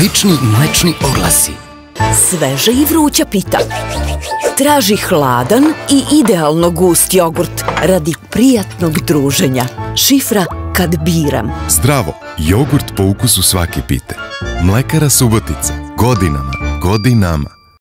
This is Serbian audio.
Lični mlečni oglasi. Sveža i vruća pita. Traži hladan i idealno gust jogurt radi prijatnog druženja. Šifra kad biram. Zdravo, jogurt po ukusu svake pite. Mlekara Subotica. Godinama.